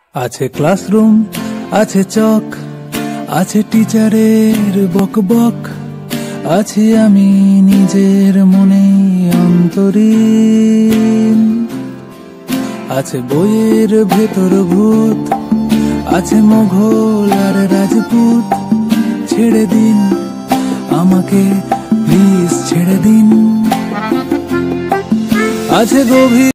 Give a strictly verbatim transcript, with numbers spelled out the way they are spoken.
আছে ক্লাসরুম, আছে চক, আছে টিচারের বকবক, আছে আমি নিজের মনে অন্তরীণ। আছে বইয়ের ভেতর ভূত, আছে মোঘল আর রাজপুত। ছেড়ে দিন আমাকে, প্লিজ ছেড়ে দিন। আছে গভীর